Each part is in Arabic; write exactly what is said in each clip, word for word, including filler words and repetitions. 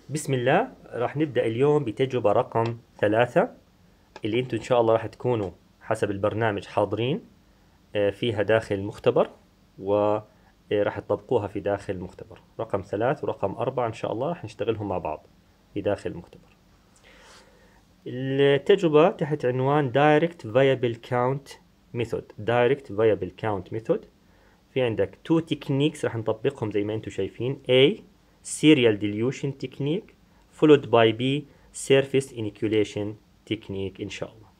بسم الله. راح نبدأ اليوم بتجربة رقم ثلاثة اللي انتم ان شاء الله راح تكونوا حسب البرنامج حاضرين آه، فيها داخل المختبر، وراح تطبقوها في داخل المختبر. رقم ثلاث ورقم أربعة ان شاء الله راح نشتغلهم مع بعض في داخل المختبر. التجربة تحت عنوان Direct Viable Count Method. Direct Viable Count Method. في عندك two techniques راح نطبقهم زي ما انتم شايفين. A Serial Dilution Technique followed by B Surface Inoculation Technique إن شاء الله.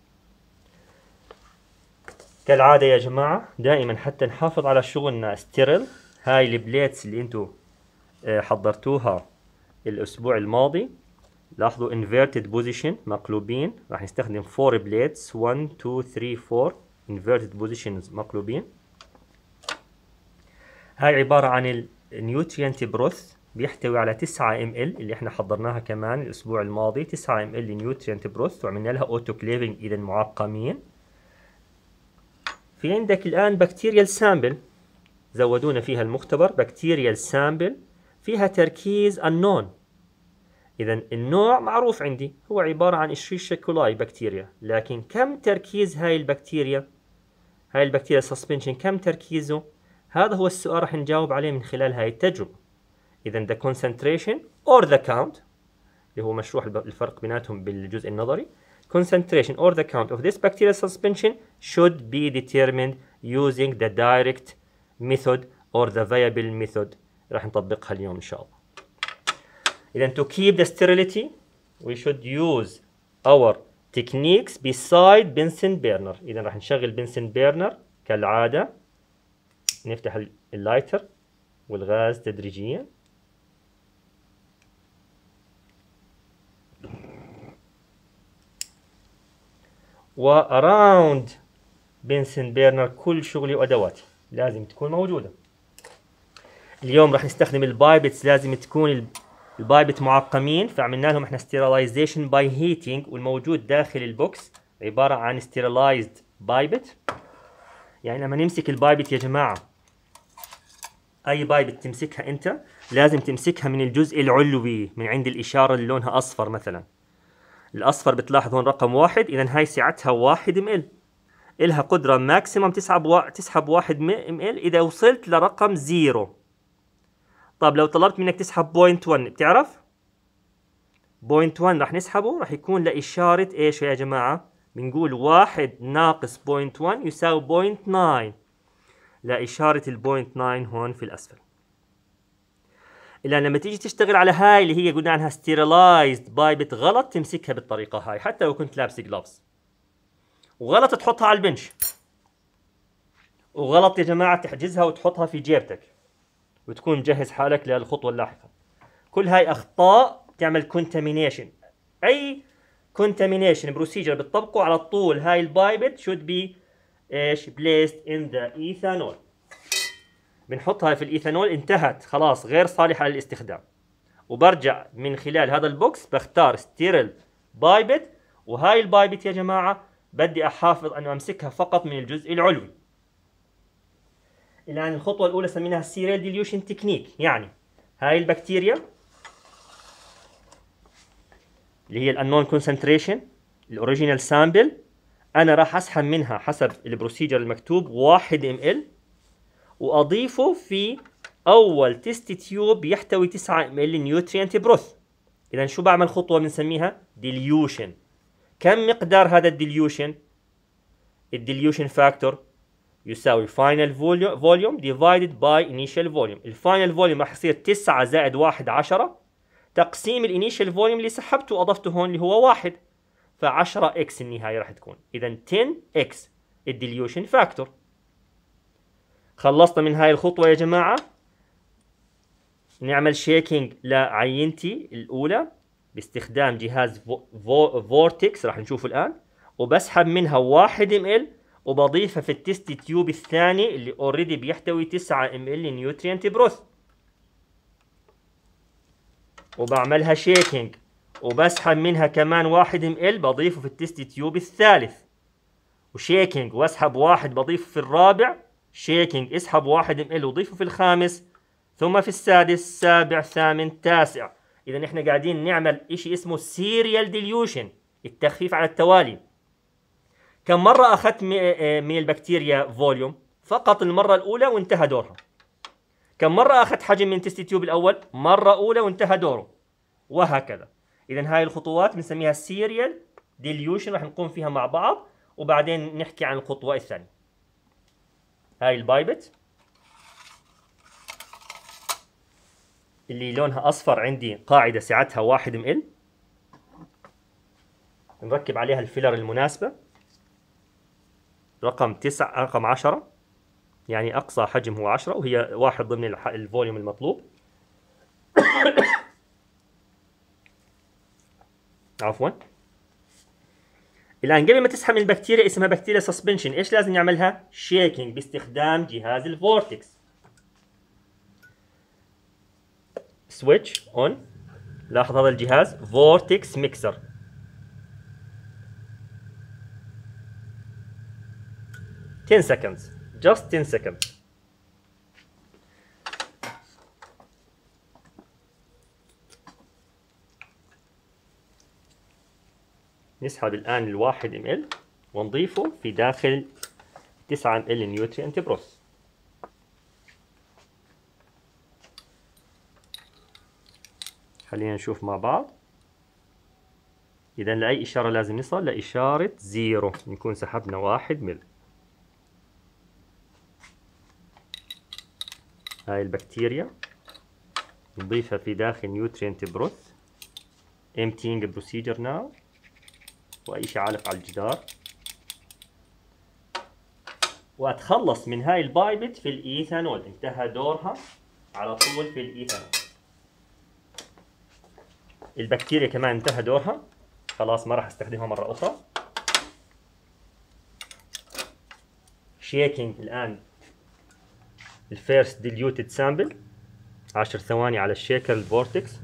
كالعادة يا جماعة دائما حتى نحافظ على شغلنا ستيرل. هاي البليتس اللي انتم حضرتوها الأسبوع الماضي، لاحظوا inverted position مقلوبين. راح نستخدم four plates one two three four inverted positions مقلوبين. هاي عبارة عن النيوترينت بروث، بيحتوي على تسعة ام ال اللي احنا حضرناها كمان الاسبوع الماضي. تسعة ام ال نيوترينت بروث وعملنا لها اوتوكليفنج اذا معقمين. في عندك الان بكتيريال سامبل زودونا فيها المختبر. بكتيريال سامبل فيها تركيز unknown. اذا النوع معروف عندي هو عبارة عن اشريشيا كولاي بكتيريا، لكن كم تركيز هاي البكتيريا؟ هاي البكتيريا سسبنشن كم تركيزه؟ هذا هو السؤال راح نجاوب عليه من خلال هاي التجربة. إذا the concentration or the count اللي هو مشروح الفرق بيناتهم بالجزء النظري. concentration or the count of this bacterial suspension should be determined using the direct method or the viable method. راح نطبقها اليوم إن شاء الله. إذا to keep the sterility we should use our techniques beside Bunsen burner. إذا راح نشغل Bunsen burner كالعادة. نفتح اللايتر والغاز تدريجيا. وأراوند بنسن بيرنر كل شغلي وأدواتي لازم تكون موجودة. اليوم راح نستخدم البايبتس، لازم تكون البايبت معقمين، فعملنا لهم احنا ستيرلايزيشن باي هيتنج، والموجود داخل البوكس عبارة عن ستيرلايزد بايبت. يعني لما نمسك البايبت يا جماعة، أي بايبت تمسكها أنت لازم تمسكها من الجزء العلوي من عند الإشارة اللي لونها أصفر. مثلا الأصفر بتلاحظ هون رقم واحد، إذا هاي سعتها واحد ام ال، إلها قدرة ماكسيموم تسحب وا... تسحب واحد ام ال إذا وصلت لرقم زيرو. طب لو طلبت منك تسحب بوينت ون، بتعرف؟ بوينت ون راح نسحبه، راح يكون لإشارة إيش يا جماعة؟ بنقول واحد ناقص بوينت ون يساوي بوينت ناين، لإشارة البوينت ناين هون في الأسفل. إلا لما تيجي تشتغل على هاي اللي هي قلنا عنها ستيرلايزد بايبت، غلط تمسكها بالطريقة هاي حتى لو كنت لابس جلافز، وغلط تحطها على البنش، وغلط يا جماعة تحجزها وتحطها في جيبتك وتكون مجهز حالك للخطوة اللاحقة. كل هاي أخطاء تعمل كونتامينيشن. أي كونتامينيشن بروسيجر بتطبقه على طول هاي البايبت should be إيش placed in the ethanol. بنحطها في الإيثانول، انتهت خلاص غير صالحة للاستخدام. وبرجع من خلال هذا البوكس بختار ستيرل بايبت، وهاي البايبت يا جماعة بدي أحافظ أنه أمسكها فقط من الجزء العلوي. الآن الخطوة الأولى سميناها سيريال ديليوشن تكنيك. يعني هاي البكتيريا اللي هي الأنون كونسنتريشن الأوريجينال سامبل، أنا راح أسحب منها حسب البروسيجر المكتوب واحد ام ال، وأضيفه في أول تيست تيوب يحتوي تسعة ام ال نيوترينت بروث. إذا شو بعمل خطوة بنسميها ديليوشن. كم مقدار هذا الديليوشن؟ الديليوشن فاكتور يساوي فاينل فوليوم ديفايدد باي انيشال فوليوم. الفاينل فوليوم راح يصير تسعة زائد واحد عشرة، تقسيم الانيشال فوليوم اللي سحبته وأضفته هون اللي هو واحد، فعشرة اكس النهاية راح تكون. إذا عشرة اكس الديليوشن فاكتور. خلصنا من هاي الخطوة يا جماعة. نعمل شيكينج لعينتي الأولى باستخدام جهاز فورتكس راح نشوفه الآن، وبسحب منها واحد ام ال وبضيفها في التست تيوب الثاني اللي اوريدي بيحتوي تسعة ام ال نيوترينت بروث، وبعملها شيكينج وبسحب منها كمان واحد ام ال بضيفه في التست تيوب الثالث، وشيكينج واسحب واحد بضيفه في الرابع، شيكينج اسحب واحد ام ال وضيفه في الخامس، ثم في السادس سابع ثامن تاسع. إذا إحنا قاعدين نعمل إشي اسمه سيريال ديليوشن، التخفيف على التوالي. كم مرة أخذت من البكتيريا فوليوم؟ فقط المرة الأولى وانتهى دورها. كم مرة أخذت حجم من تيست تيوب الأول؟ مرة أولى وانتهى دوره، وهكذا. إذا هاي الخطوات بنسميها سيريال ديليوشن، راح نقوم فيها مع بعض وبعدين نحكي عن الخطوة الثانية. هاي البايبت اللي لونها أصفر، عندي قاعدة سعتها واحد مل، نركب عليها الفيلر المناسبة، رقم تسعة، رقم عشرة، يعني أقصى حجم هو عشرة، وهي واحد ضمن الفوليوم المطلوب. عفوا. الآن قبل ما تسحب من البكتيريا، اسمها بكتيريا سسبنشن، إيش لازم نعملها؟ شيكينج باستخدام جهاز الفورتكس. سويتش أون. لاحظ هذا الجهاز فورتكس ميكسر. ten seconds. just ten seconds. نسحب الآن الواحد ام ال ونضيفه في داخل تسعة ام ال نيوترينت بروس. خلينا نشوف مع بعض. إذا لأي إشارة لازم نصل؟ لإشارة زيرو، نكون سحبنا واحد مل. هاي البكتيريا نضيفها في داخل نيوترينت بروث. emptying procedure now. وأي شيء عالق على الجدار. وأتخلص من هاي البايبت في الإيثانول، انتهى دورها على طول في الإيثانول. البكتيريا كمان انتهى دورها، خلاص ما راح استخدمها مرة أخرى. شيكينج الآن الفيرست ديليوتد سامبل، عشر ثواني على الشيكر الفورتكس.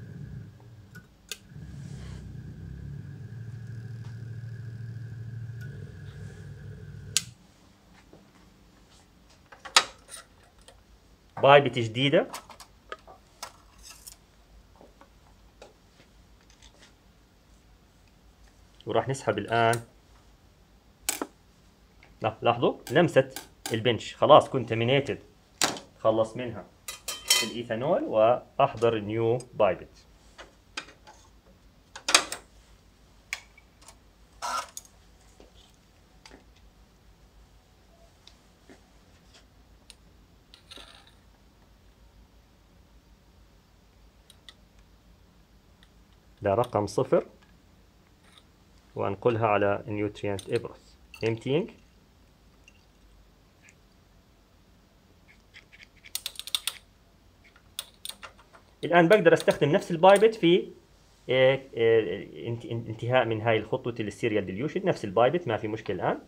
بايبت جديدة. وراح نسحب الآن. لا لاحظوا لمسة البنش، خلاص كونتامينيتد، خلص منها الإيثانول وأحضر نيو بايبت. ده رقم صفر، وأنقلها على نيوترينت إبرس. emptying. الآن بقدر استخدم نفس البايبت في انتهاء من هاي الخطوة السيريال ديليوشن، نفس البايبت ما في مشكلة. الآن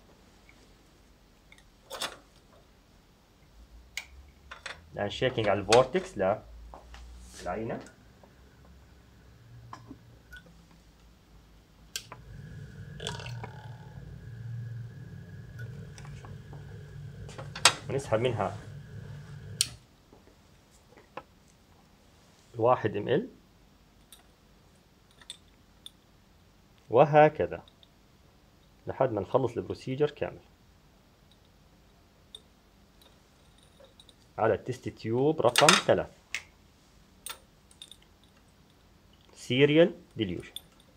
الآن شيكينج على الفورتكس للعينة. ونسحب منها واحد ام ال، وهكذا لحد ما نخلص البروسيجر كامل على التست تيوب رقم ثلاثة. سيريال ديليوشن.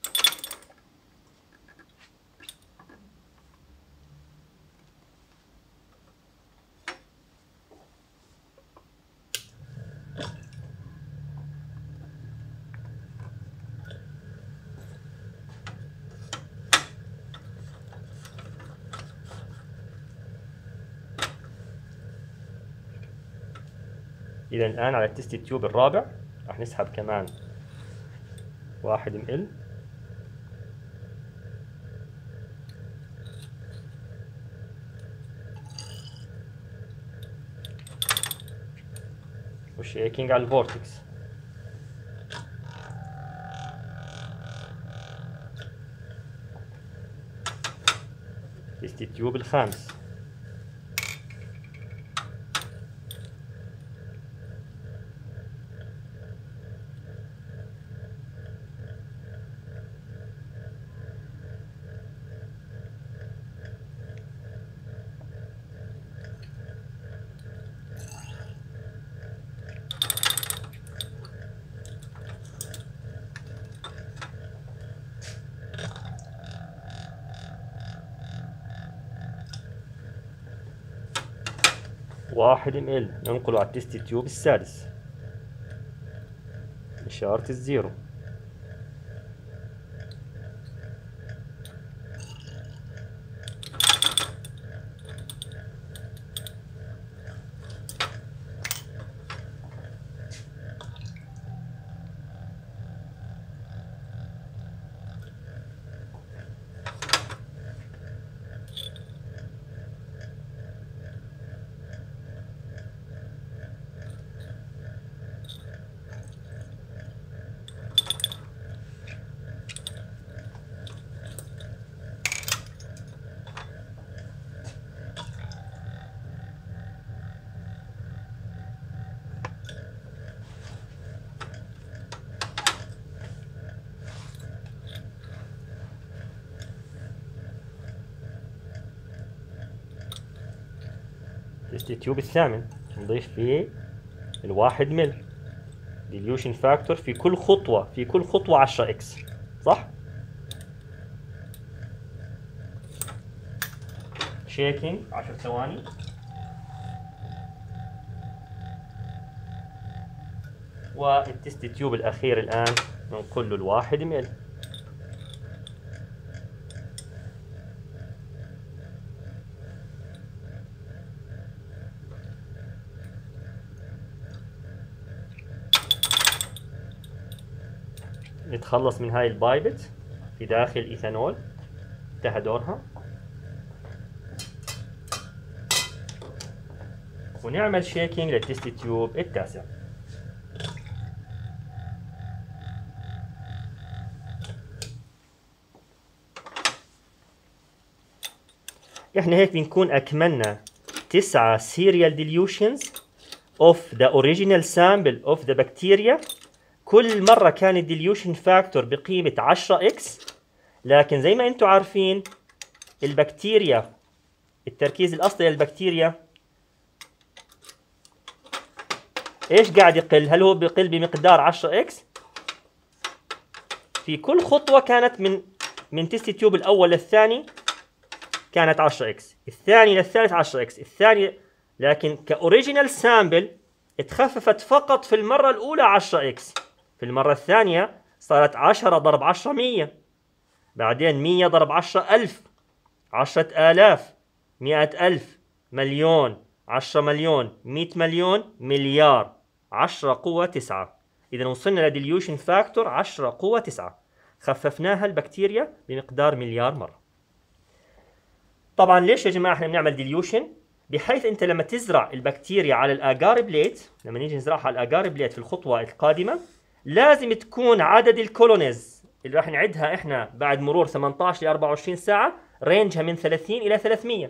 إذا الآن على التست تيوب الرابع راح نسحب كمان واحد ام ال، وشيكينج على الفورتكس. تست تيوب الخامس. واحد ام ال ننقله على التست تيوب السادس، إشارة الزيرو. تست تيوب الثامن نضيف فيه الواحد مل ديليوشن فاكتور في كل خطوة، في كل خطوة عشرة اكس، صح؟ شيكينج عشر ثواني. والتست تيوب الأخير الآن ننقل له الواحد مل. نتخلص من هاي البايبت في داخل إيثانول، انتهى دورها. ونعمل شيكينج للتست تيوب التاسع. احنا هيك بنكون اكملنا تسعة serial dilutions of the original sample of the bacteria. كل مرة كان الديليوشن فاكتور بقيمة عشرة اكس، لكن زي ما انتم عارفين البكتيريا التركيز الأصلي للبكتيريا ايش قاعد يقل؟ هل هو بيقل بمقدار عشرة اكس؟ في كل خطوة كانت من من تيست تيوب الأول للثاني كانت عشرة اكس، الثاني للثالث عشرة اكس، الثاني، لكن كأوريجينال سامبل اتخففت فقط في المرة الأولى عشرة اكس، في المرة الثانية صارت عشرة ضرب عشرة مية، بعدين مية ضرب عشرة ألف، عشرة آلاف، مئة ألف، مليون، عشرة مليون، مئة مليون، مليار، عشرة قوة تسعة. إذا وصلنا لديليوشن فاكتور عشرة قوة تسعة، خففناها البكتيريا بمقدار مليار مرة. طبعا ليش يا جماعة احنا بنعمل ديليوشن؟ بحيث انت لما تزرع البكتيريا على الآجار بليت، لما نيجي نزرعها على الآجار بليت في الخطوة القادمة، لازم تكون عدد الكولونيز اللي راح نعدها احنا بعد مرور ثمانية عشر ل أربعة وعشرين ساعة رينجها من ثلاثين إلى ثلاثمية.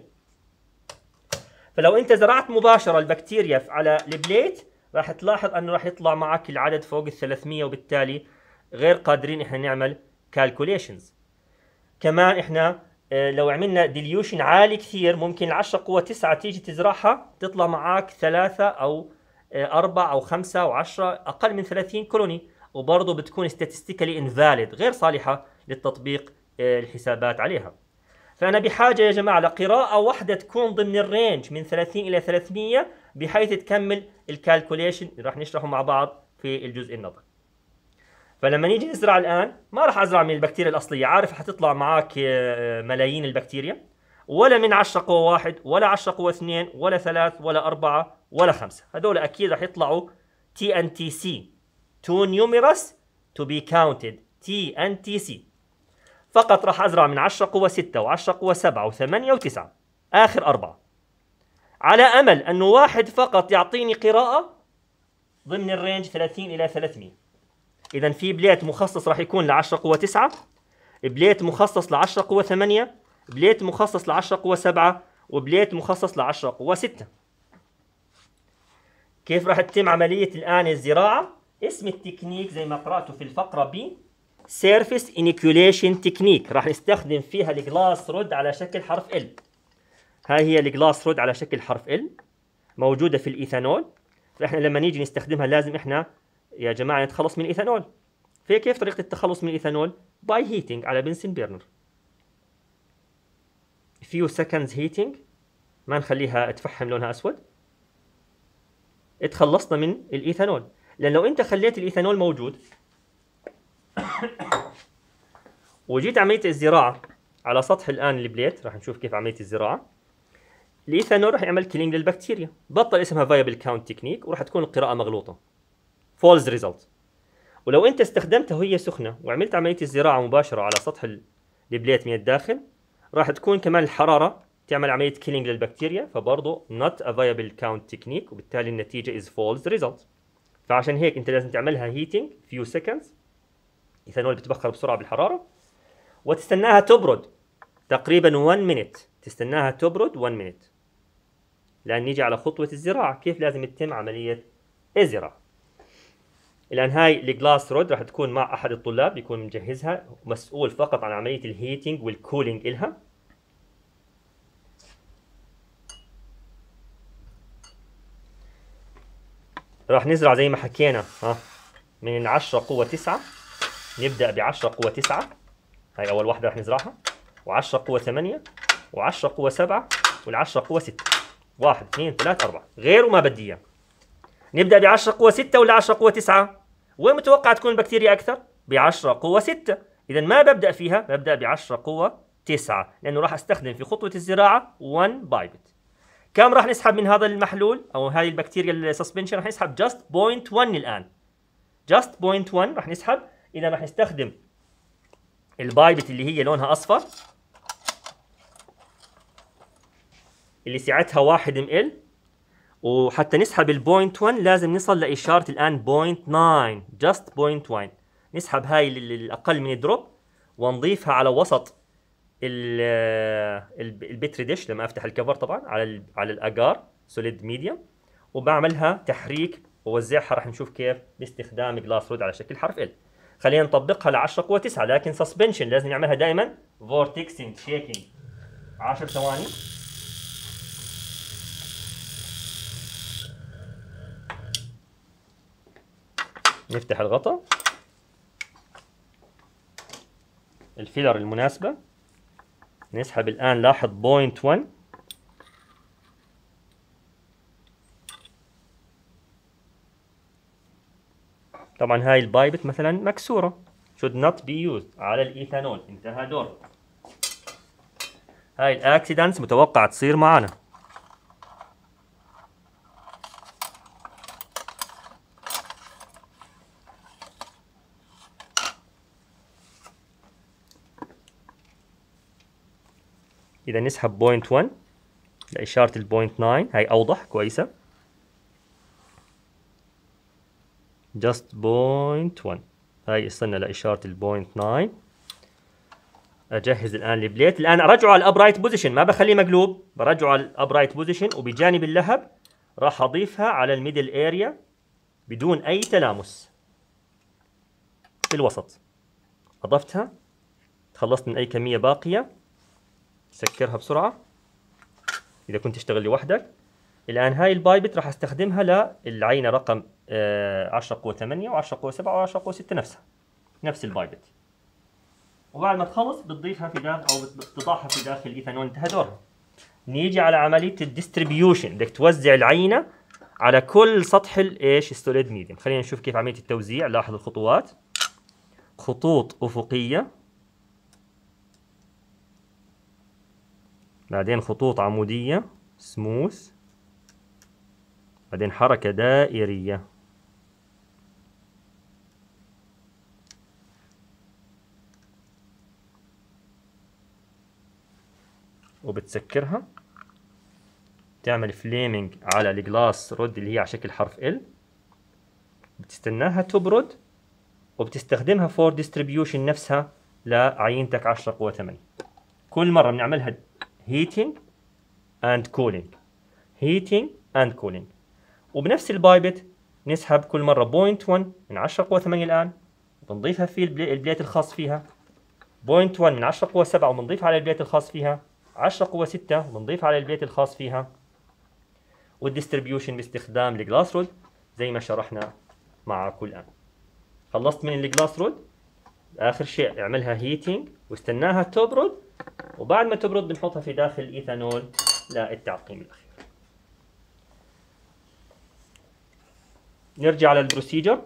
فلو انت زرعت مباشرة البكتيريا على البليت راح تلاحظ انه راح يطلع معك العدد فوق ال ثلاثمية، وبالتالي غير قادرين احنا نعمل كالكوليشنز. كمان احنا اه لو عملنا ديليوشن عالي كثير ممكن العشرة قوة تسعة تيجي تزرعها تطلع معك ثلاثة او أربعة أو خمسة أو عشرة، أقل من ثلاثين كولوني، وبرضه بتكون statistically invalid، غير صالحة للتطبيق الحسابات عليها. فأنا بحاجة يا جماعة لقراءة واحدة تكون ضمن الرينج من ثلاثين إلى ثلاثمية بحيث تكمل الكالكوليشن اللي راح نشرحه مع بعض في الجزء النظري. فلما نيجي نزرع الآن ما راح أزرع من البكتيريا الأصلية، عارف حتطلع معك ملايين البكتيريا، ولا من عشرة قوة واحد ولا عشرة قوة اثنين ولا ثلاث ولا أربعة ولا خمسة، هذول أكيد راح يطلعوا تي إن تي سي too numerous to be counted تي إن تي سي. فقط راح أزرع من عشرة قوة ستة وعشرة قوة سبعة وثمانية وتسعة، آخر أربعة، على أمل أنه واحد فقط يعطيني قراءة ضمن الرينج ثلاثين إلى ثلاثمية. إذا في بليت مخصص راح يكون ل عشرة قوة تسعة، بليت مخصص ل عشرة قوة ثمانية، بليت مخصص ل عشرة قوة سبعة، وبليت مخصص ل عشرة قوة ستة. كيف راح تتم عملية الآن الزراعة؟ اسم التكنيك زي ما قرأته في الفقرة ب Surface Inoculation Technique، راح نستخدم فيها الجلاس رود على شكل حرف L. هاي هي الجلاس رود على شكل حرف L موجودة في الإيثانول. فإحنا لما نيجي نستخدمها لازم إحنا يا جماعة نتخلص من الإيثانول. في كيف طريقة التخلص من الإيثانول؟ باي هيتنج على بنسن بيرنر. few seconds heating، ما نخليها تفحم لونها أسود. اتخلصنا من الايثانول. لان لو انت خليت الايثانول موجود وجيت عمليه الزراعه على سطح الان البليت، راح نشوف كيف عمليه الزراعه، الايثانول راح يعمل كيلينج للبكتيريا، بطل اسمها فايبل كاونت تكنيك وراح تكون القراءه مغلوطه، فولز ريزلت. ولو انت استخدمتها وهي سخنه وعملت عمليه الزراعه مباشره على سطح البليت من الداخل، راح تكون كمان الحراره تعمل عمليه كيلينج للبكتيريا، فبرضه not a viable count technique، وبالتالي النتيجه is false result. فعشان هيك انت لازم تعملها heating few seconds، ايثانول بتبخر بسرعه بالحراره، وتستناها تبرد تقريبا واحد minute، تستناها تبرد واحد minute. لان نيجي على خطوه الزراعه، كيف لازم تتم عمليه الزراعه. الان هاي الجلاس رود راح تكون مع احد الطلاب يكون مجهزها، مسؤول فقط عن عمليه الهيتنج والكولينج الها. راح نزرع زي ما حكينا ها من عشرة قوة تسعة، نبدأ ب عشرة قوة تسعة، هاي أول واحدة راح نزرعها، و10 قوة ثمانية، و10 قوة سبعة، وال10 قوة ستة. واحد اثنين ثلاثة أربعة، غير وما بدي إياه. نبدأ ب عشرة قوة ستة ولا عشرة قوة تسعة؟ وين متوقع تكون البكتيريا أكثر؟ ب عشرة قوة ستة، إذا ما ببدأ فيها، ببدأ ب عشرة قوة تسعة، لأنه راح أستخدم في خطوة الزراعة واحد بايبت. كم راح نسحب من هذا المحلول او هذه البكتيريا السسبنشن؟ راح نسحب جاست صفر فاصلة واحد الان، جاست صفر فاصلة واحد راح نسحب. اذا راح نستخدم البايبت اللي هي لونها اصفر اللي سعتها واحد ام ال، وحتى نسحب ال صفر فاصلة واحد لازم نصل لاشاره الان صفر فاصلة تسعة، جاست صفر فاصلة واحد. نسحب هاي الاقل من الدروب ونضيفها على وسط البتري ديش لما افتح الكفر طبعا على على الاجار سوليد ميديوم، وبعملها تحريك ووزعها. راح نشوف كيف باستخدام جلاس رود على شكل حرف ال. خلينا نطبقها ل عشرة قوة تسعة، لكن سسبنشن لازم نعملها دائما فورتكسينج شيكينج عشر ثواني. نفتح الغطاء، الفيلر المناسبة، نسحب الآن. لاحظ بوينت واحد، طبعا هاي البايبت مثلا مكسورة should not be used على الإيثانول، انتهى دور. هاي الأكسيدنتس متوقع تصير معنا. إذا نسحب بوينت واحد لإشارة البوينت تسعة، هاي أوضح كويسة. just بوينت واحد، هاي استنى لإشارة البوينت تسعة. أجهز الآن البليت، الآن أرجعه على الأبرايت بوزيشن، ما بخليه مقلوب، برجعه على الأبرايت بوزيشن، وبجانب اللهب راح أضيفها على الميدل اريا بدون أي تلامس في الوسط. أضفتها، تخلصت من أي كمية باقية، سكرها بسرعة إذا كنت تشتغل لوحدك. الآن هاي البايبت راح استخدمها للعينة رقم عشرة قوة ثمانية وعشرة قوة سبعة وعشرة قوة ستة، نفسها نفس البايبت. وبعد ما تخلص بتضيفها في داخل أو بتضعها في داخل الإيثانول، انتهى دورها. نيجي على عملية الديستريبيوشن، بدك توزع العينة على كل سطح الايش السوليد ميديوم. خلينا نشوف كيف عملية التوزيع. لاحظ الخطوات، خطوط أفقية، بعدين خطوط عمودية سموث، بعدين حركة دائرية، وبتسكرها. تعمل فليمنج على الجلاس رود اللي هي على شكل حرف ال، بتستناها تبرد وبتستخدمها فور ديستريبيوشن نفسها لعينتك عشرة قوة ثمانية. كل مرة بنعملها heating and cooling heating and cooling. وبنفس البايبت نسحب كل مرة بوينت واحد من عشرة قوة ثمانية الآن، بنضيفها في البليت الخاص فيها. بوينت واحد من عشرة قوة سبعة وبنضيف على البليت الخاص فيها. عشرة قوة ستة وبنضيف على البليت الخاص فيها. والديستريبيوشن باستخدام الجلاس رود زي ما شرحنا معكم الآن. خلصت من الجلاس رود، آخر شيء اعملها هيتينج واستناها تبرد، وبعد ما تبرد بنحطها في داخل الإيثانول للتعقيم الأخير. نرجع على البروسيجر.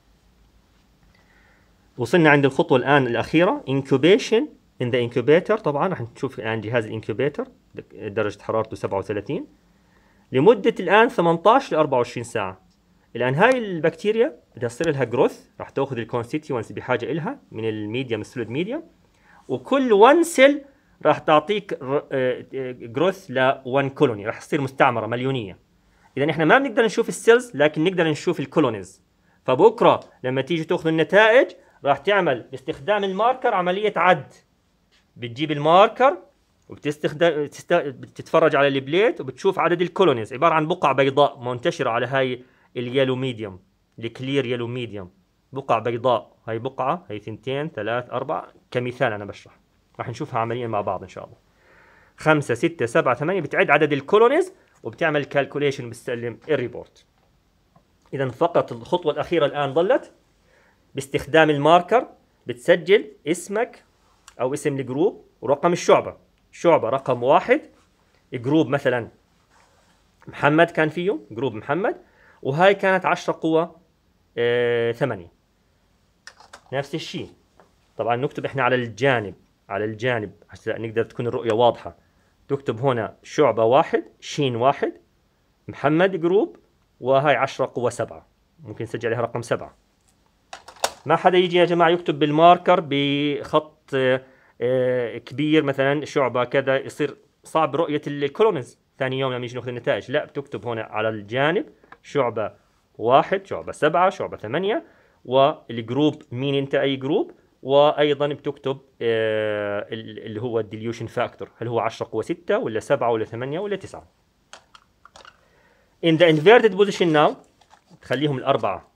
وصلنا عند الخطوة الآن الأخيرة incubation in the incubator. طبعا راح نشوف الآن جهاز الانكوبيتر درجة حرارته سبعة وثلاثين لمدة الآن ثمانية عشر ل أربعة وعشرين ساعة. الآن هاي البكتيريا بدها تصير لها جروث، راح تاخذ الكونستيتيوانس بحاجة إلها من الميديم السوليد ميديم، وكل وان سيل راح تعطيك جروث ل واحد كولوني، راح تصير مستعمرة مليونية. إذا إحنا ما بنقدر نشوف السيلز لكن نقدر نشوف الكولونيز. فبكرة لما تيجي تاخذ النتائج راح تعمل باستخدام الماركر عملية عد. بتجيب الماركر وبتستخدم بتتفرج على البليت وبتشوف عدد الكولونيز، عبارة عن بقع بيضاء منتشرة على هاي اليلو ميديوم، الكلير يلو ميديوم، بقع بيضاء. هاي بقعة، هاي ثنتين ثلاث أربعة كمثال أنا بشرح، راح نشوفها عمليا مع بعض إن شاء الله. خمسة ستة سبعة ثمانية بتعد عدد الكولونيز وبتعمل كالكوليشن وبتسلم الريبورت. إذا فقط الخطوة الأخيرة الآن ظلت باستخدام الماركر بتسجل اسمك أو اسم الجروب ورقم الشعبة. شعبة رقم واحد، جروب مثلا محمد كان فيه جروب محمد، وهاي كانت عشرة قوة اه ثمانية. نفس الشيء طبعا نكتب احنا على الجانب على الجانب عشان نقدر تكون الرؤية واضحة. تكتب هنا شعبة واحد شين واحد محمد جروب، وهاي عشرة قوة سبعة، ممكن نسجل عليها رقم سبعة. ما حدا يجي يا جماعة يكتب بالماركر بخط اه اه كبير مثلا شعبة كذا، يصير صعب رؤية الكولونيز ثاني يوم لما يجي ناخذ النتائج. لا، بتكتب هنا على الجانب شعبة واحد شعبة سبعة شعبة ثمانية، والجروب مين انت اي جروب، وايضا بتكتب آه اللي هو الديليوشن فاكتور، هل هو عشرة قوة ستة ولا سبعة ولا ثمانية ولا تسعة. in the inverted position now تخليهم الأربعة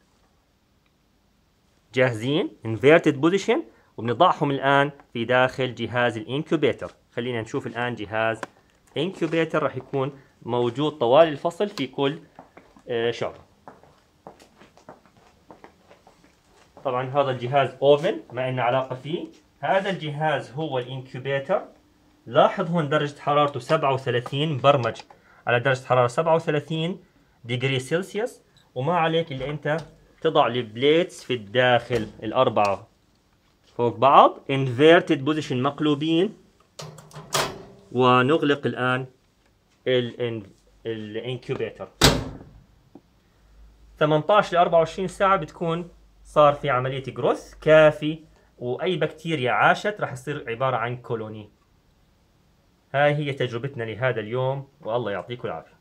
جاهزين inverted position، وبنضعهم الآن في داخل جهاز الانكوبيتر. خلينا نشوف الآن جهاز انكوبيتر راح يكون موجود طوال الفصل في كل آه شعبة. طبعا هذا الجهاز اوفن ما لنا علاقة فيه، هذا الجهاز هو الانكوبيتر. لاحظ هون درجة حرارته سبعة وثلاثين، مبرمج على درجة حرارة سبعة وثلاثين ديجري سلسيوس، وما عليك إلا أنت تضع البليتس في الداخل الأربعة فوق بعض inverted position مقلوبين، ونغلق الآن الانكوبيتر. ثمانية عشر ل أربعة وعشرين ساعة بتكون صار في عملية جروث كافي، وأي بكتيريا عاشت راح يصير عبارة عن كولوني. هاي هي تجربتنا لهذا اليوم، والله يعطيكم العافية.